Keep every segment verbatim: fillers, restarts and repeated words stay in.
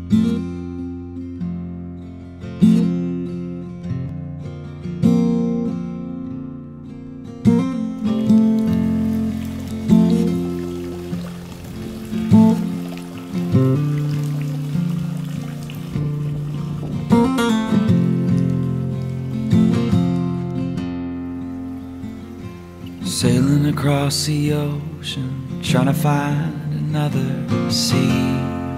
Sailing across the ocean, trying to find another sea.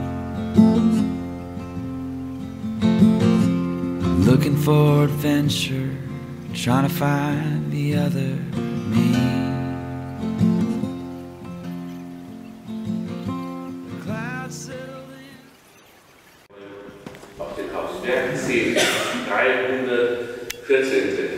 Looking for adventure, trying to find the other me. Auf den Hauswerken sehen dreihundertvierzehn.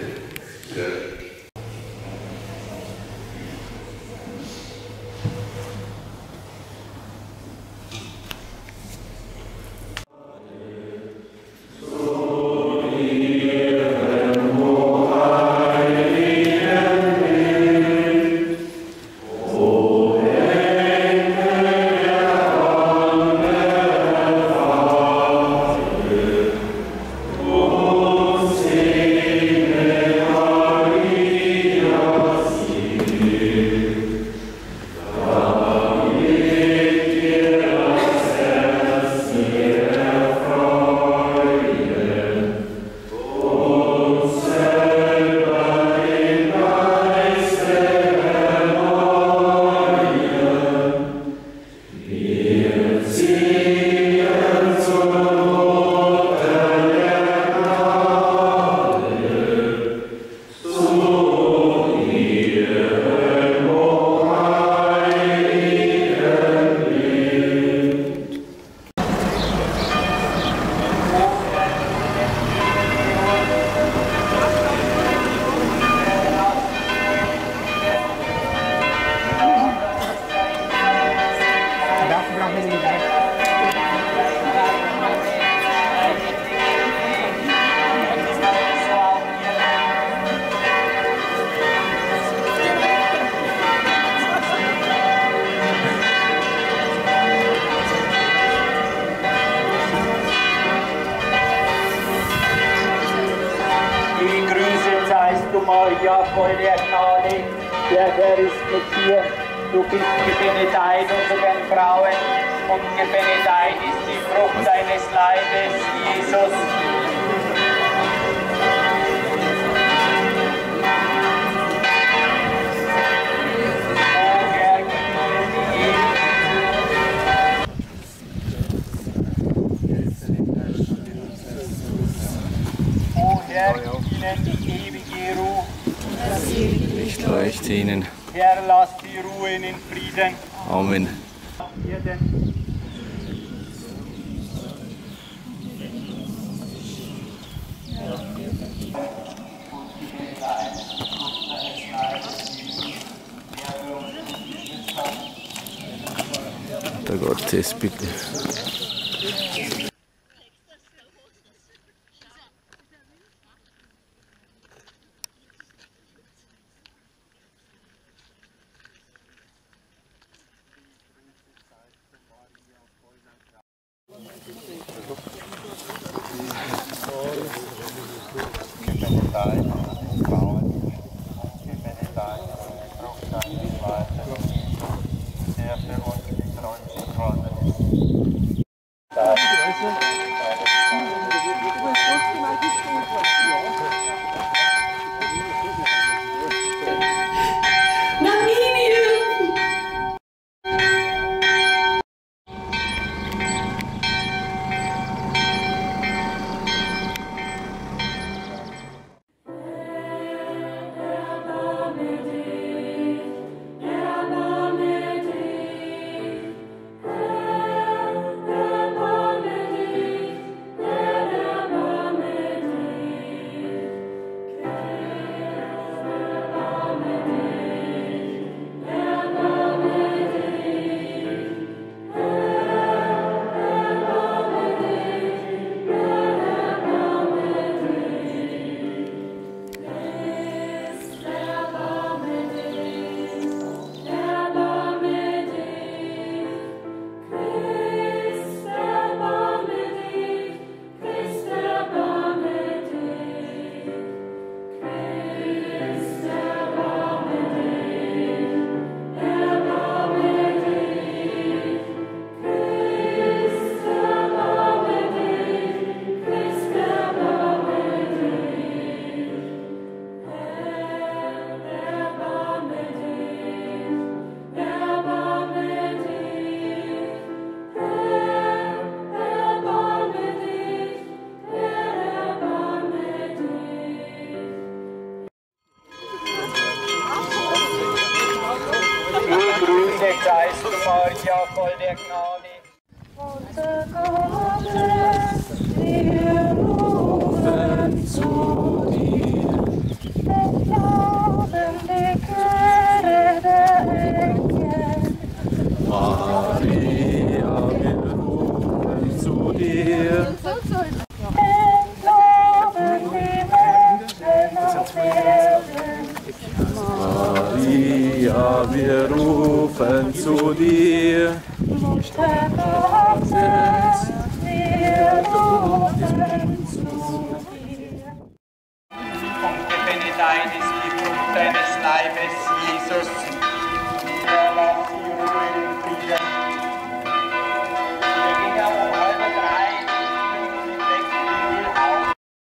Maria, voll der Gnade, der Herr ist mit dir. Du bist gebenedeit unter den Frauen und gebenedeit ist die Frucht deines Leibes, Jesus. O Herr, gib ihnen die ewige Ruhe. Licht leuchte ihnen. Herr, lass sie ruhen in Frieden. Amen. Der Gottes bitte. Amen. Tochter Gottes, wir rufen zu dir. Wir glauben die Chöre der Engel. Maria, wir rufen zu dir. Wir glauben die Menschen auf Erden. Maria, wir rufen zu dir. Mutter Gottes, wir rufen zu dir. Und gebenedeit ist die Frucht deines Leibes, Jesus. Ja, lass sie Ruhe in Frieden. Wir gingen um halb drei, pünktlich weg in Wilhelm.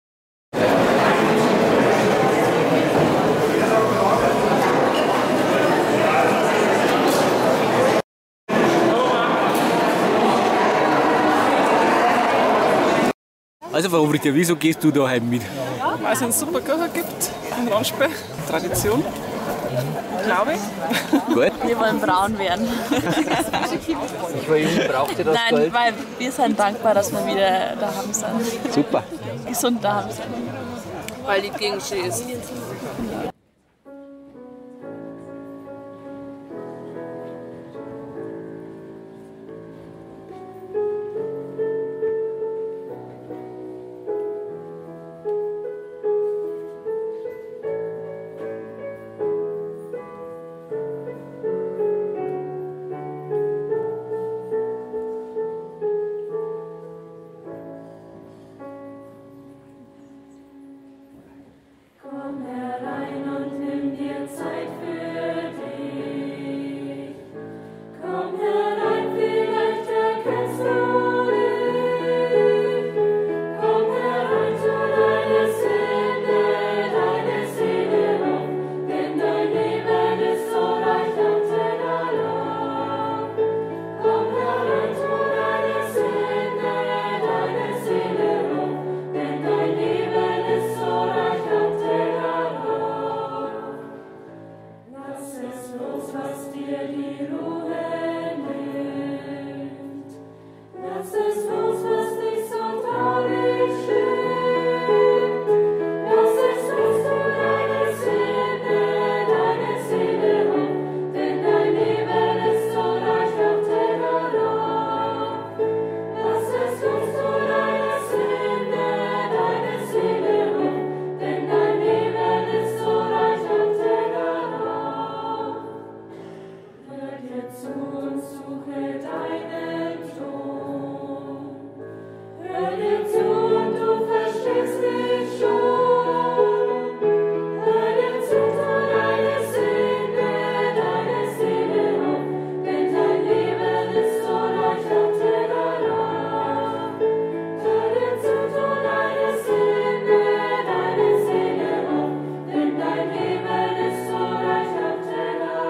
Also Frau Obrichter, wieso gehst du da heim mit? Weil es einen super Kocher gibt in Ranspee. Tradition, glaube ich. Gut. Wir wollen braun werden. Braucht ihr das Nein, Geld? weil wir sind dankbar, dass wir wieder daheim sind. Super. Gesund daheim sind. Weil die Gegend schön ist. Komm herein und nimm dir Zeit für dich. Komm herein, vielleicht erkennst du dich. Komm herein, tu deine Sünde, deine Seele auf, denn dein Leben ist so reich an Teller. Komm herein, tu deine Sünde, deine Seele auf, denn dein Leben ist so reich an Teller. Lass es los, was dir die Ruhe nimmt. Lass es los, was dich so traurig stimmt. Lass es los, tu deine Sünde, deine Seele auf, denn dein Leben ist so reich an Teller. Lass es los, tu deine Sünde, deine Seele auf, denn dein Leben ist so reich an Teller. Hör dir zu und suche deinen Ton. Hör dir zu und du verstehst mich schon. Hör dir zu, tu deine Sünde, deine Seele auf, denn dein Leben ist so reich an Teller. Hör dir zu, tu deine Sünde, deine Seele auf, denn dein Leben ist so reich an Teller.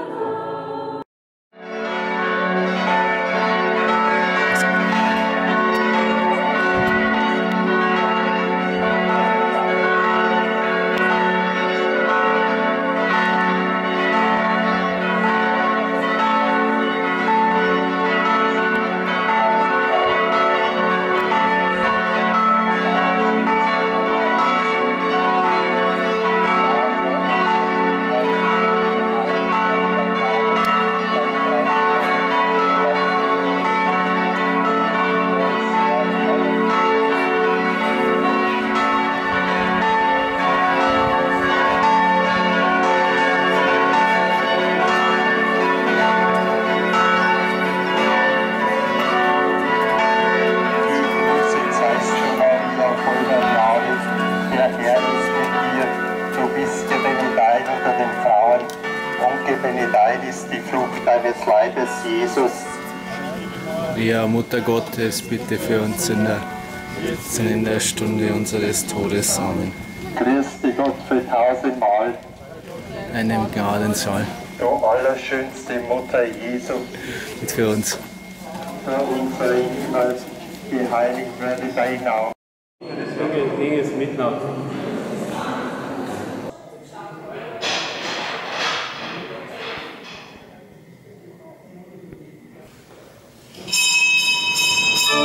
Der Herr ist mit dir, du bist gebenedeit unter den Frauen und gebenedeit ist die Frucht deines Leibes, Jesus. Ja, Mutter Gottes, bitte für uns Sünder, jetzt und in der Stunde unseres Todes. Amen. Grüß dich Gott für tausendmal, Einem Gnadensaal du allerschönste Mutter Jesu. und für uns. Für unsere Himmel, geheiligt werde dein Name. Das Ding ist Mitternacht. Thank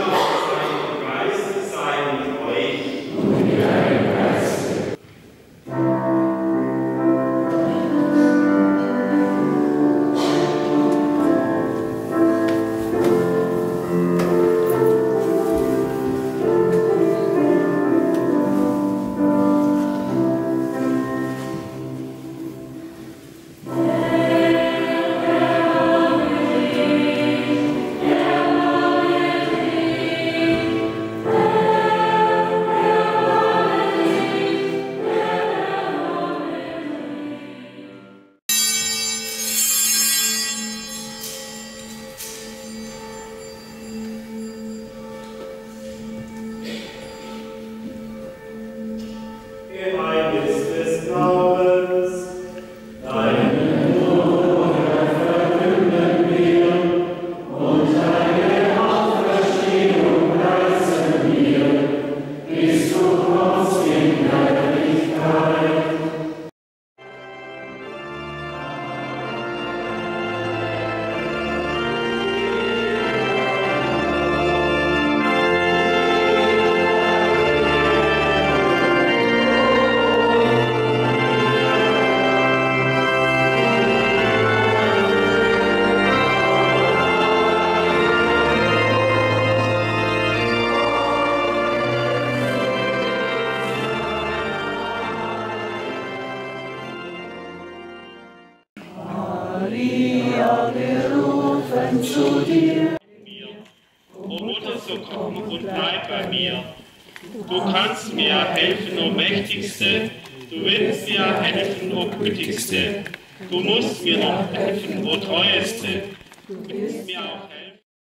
O Mutter, so komm und bleib bei mir. Du kannst mir helfen, o Mächtigste. Du willst mir helfen, o Gütigste. Du musst mir noch helfen, o Treueste. Du willst mir auch helfen.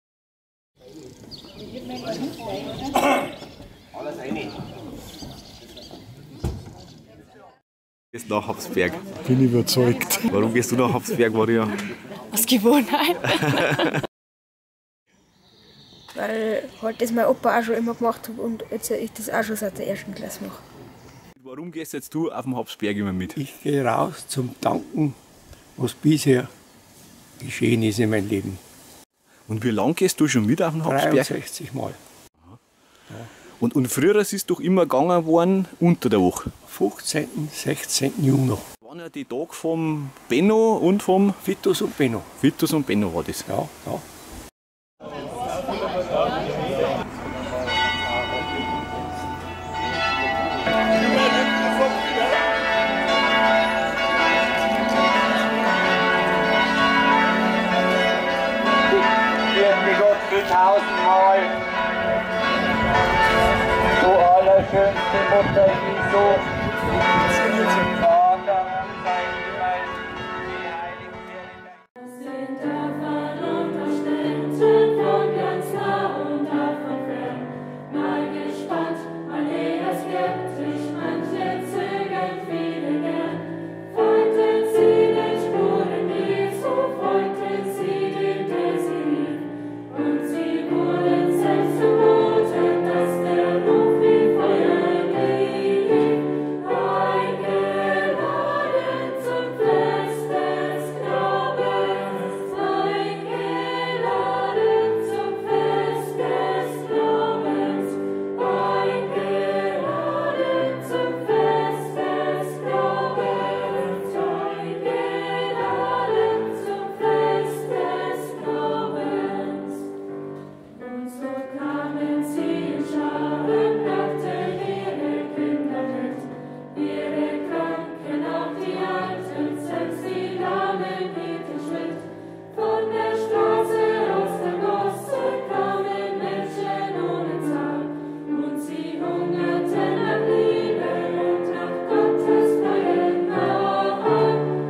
Alles einig. Gehst nach Habsberg. Bin überzeugt. Warum gehst du nach Habsberg, Maria? Aus Gewohnheit. Weil halt das mein Opa auch schon immer gemacht hat und jetzt ich das auch schon seit der ersten Klasse mache. Warum gehst jetzt du auf dem Habsberg immer mit? Ich gehe raus zum Danken, was bisher geschehen ist in meinem Leben. Und wie lange gehst du schon mit auf den Habsberg? dreiundsechzig Mal. Ja. Und, und früher ist es doch immer gegangen worden unter der Woche? fünfzehnten, sechzehnten Juni. Das waren ja die Tage vom Benno und vom Vitus und Benno. Vitus und Benno war das. Ja, ja. Tausendmal. Du allerschönste Mutter Jesu, Vater unser Himmel, geheiligt werde dein Sind davon Unterständen von ganz nah und auch von fern. Mal gespannt, mal eher skeptisch, manche zögern, viele gern. Folgten sie den Spuren Jesu, folgten sie dem, der sie lieb. Und sie wurden selbst zumute, dass der Ruf wie Feuer lief. Eingeladen zum Fest des Glaubens, eingeladen zum Fest des Glaubens, eingeladen zum Fest des Glaubens, eingeladen zum Fest des Glaubens. Und so kamen sie in Scharen, brachten ihre Kinder mit, ihre Kranken, auch die Alten, selbst die Lahmen hielten Schritt. Von der Straße aus der Gosse kamen Menschen ohne Zahl, und sie hungerten nach Liebe und nach Gottes freien Nahe.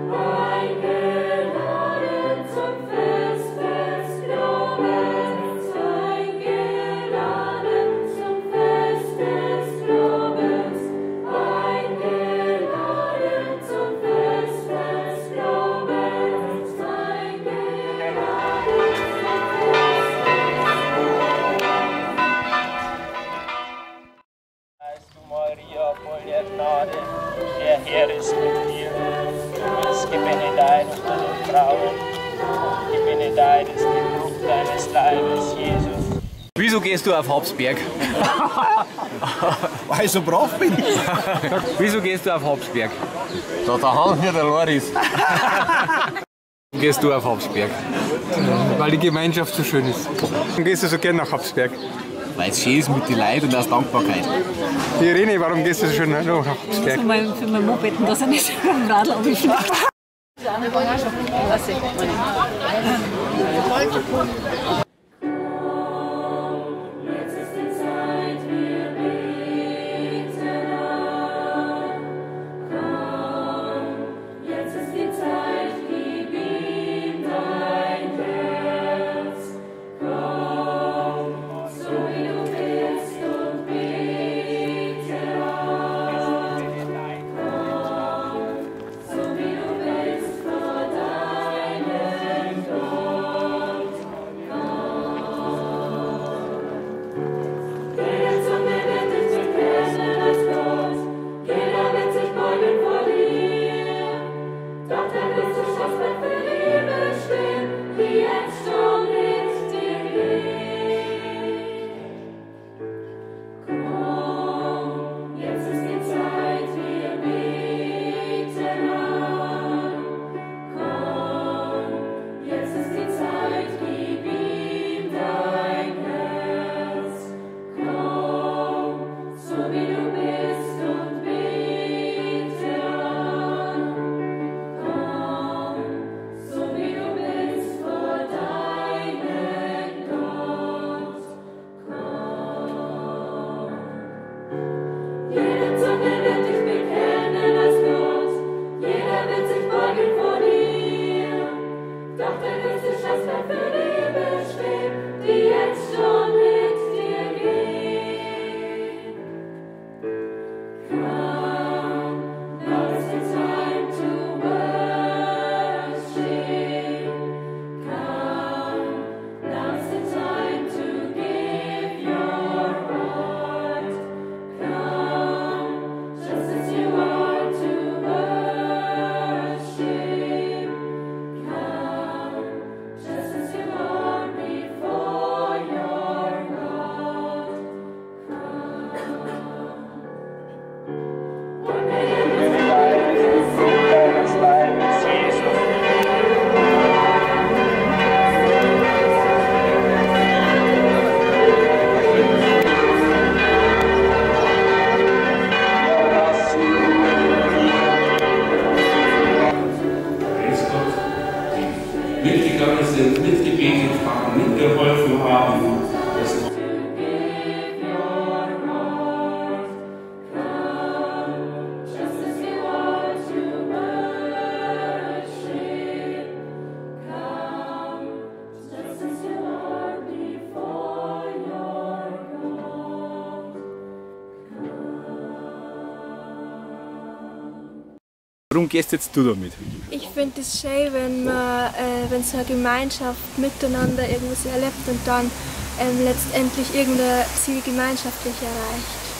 Eingeladen zum Fest des Glaubens, eingeladen zum Fest des Glaubens, eingeladen zum Fest des Glaubens, eingeladen Heißt du Maria, voll der Gnade, der Herr ist mit dir. Du bist gebenedeit unter den Frauen, und gebenedeit ist die Frucht deines Leibes, Jesus. Wieso Wieso gehst du auf Habsberg? Weil ich so brav bin. Wieso gehst du auf Habsberg? Da der Hans nicht allein ist. Warum gehst du auf Habsberg? Weil die Gemeinschaft so schön ist. Warum gehst du so gern nach Habsberg? Weil es schön ist mit den Leuten und aus Dankbarkeit. Die Irene, warum gehst du so schön nach Habsberg? Für mein, für mein Moped, dass er nicht am Radl runterfliegt. mitgegangen sind, mitgebetet haben, mitgeholfen haben. Das Warum gehst jetzt du damit? Ich finde es schön, wenn man, äh, wenn so eine Gemeinschaft miteinander irgendwas erlebt und dann ähm, letztendlich irgendein Ziel gemeinschaftlich erreicht.